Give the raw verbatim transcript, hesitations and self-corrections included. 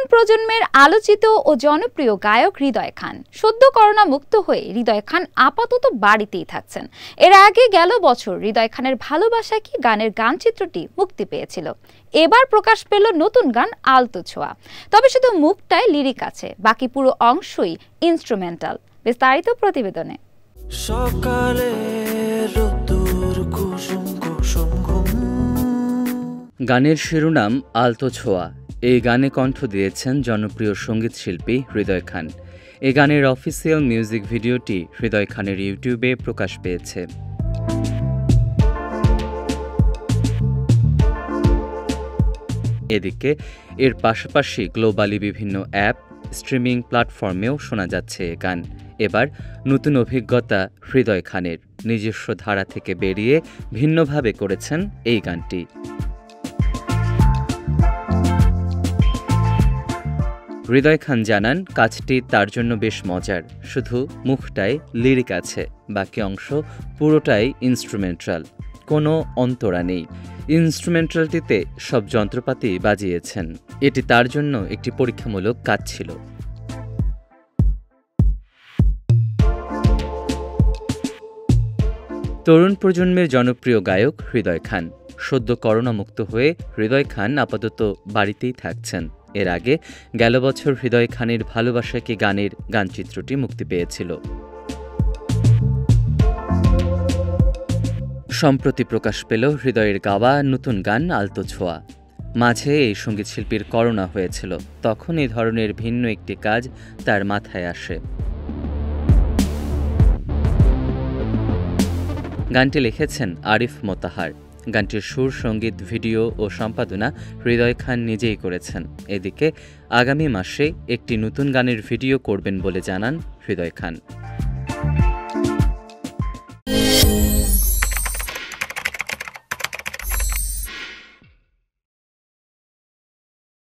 প্রজন্মের আলোচিত ও জনপ্রিয় গায়ক হৃদয় খান সদ্য করোনা মুক্ত হয়ে হৃদয় খান আপাতত বাড়িতেই থাকছেন। এর আগে গেল বছর হৃদয় খানের ভালোবাসা কি গানের গানচিত্রটি মুক্তি পেয়েছিল। এবার প্রকাশ পেল নতুন গান আলতো ছোঁয়া। তবে শুধু মুখটাই লিরিক আছে, বাকি পুরো অংশই ইনস্ট্রুমেন্টাল। বিস্তারিত প্রতিবেদনে। সকালে গানের শিরোনাম আলতো ছোঁয়া। এই গানে কণ্ঠ দিয়েছেন জনপ্রিয় সঙ্গীত শিল্পী হৃদয় খান। এই গানের অফিসিয়াল মিউজিক ভিডিওটি হৃদয় খানের ইউটিউবে প্রকাশ পেয়েছে। এদিকে এর পাশাপাশি গ্লোবালি বিভিন্ন অ্যাপ, স্ট্রিমিং প্ল্যাটফর্মেও শোনা যাচ্ছে এ গান। এবার নতুন অভিজ্ঞতা হৃদয় খানের। নিজস্ব ধারা থেকে বেরিয়ে ভিন্নভাবে করেছেন এই গানটি। হৃদয় খান জানান, কাজটি তার জন্য বেশ মজার। শুধু মুখটায় লিরিক আছে, বাকি অংশ পুরোটাই ইনস্ট্রুমেন্টাল, কোনো অন্তরা নেই। ইনস্ট্রুমেন্টালটিতে সব যন্ত্রপাতি বাজিয়েছেন। এটি তার জন্য একটি পরীক্ষামূলক কাজ ছিল। তরুণ প্রজন্মের জনপ্রিয় গায়ক হৃদয় খান সদ্য করোনা মুক্ত হয়ে হৃদয় খান আপাতত বাড়িতেই থাকছেন। এর আগে গেল বছর হৃদয় খানের ভালোবাসা কি গানের গানচিত্রটি মুক্তি পেয়েছিল। সম্প্রতি প্রকাশ পেল হৃদয়ের গাওয়া নতুন গান আলতো ছোঁয়া। মাঝে এই সঙ্গীতশিল্পীর করোনা হয়েছিল, তখন এই ধরনের ভিন্ন একটি কাজ তার মাথায় আসে। গানটি লিখেছেন আরিফ মোতাহার। গানটির সুর, সঙ্গীত, ভিডিও ও সম্পাদনা হৃদয় খান নিজেই করেছেন। এদিকে আগামী মাসে একটি নতুন গানের ভিডিও করবেন বলে জানান হৃদয় খান।